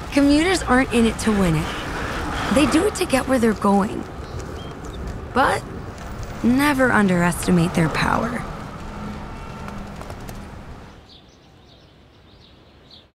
Commuters aren't in it to win it. They do it to get where they're going. But never underestimate their power.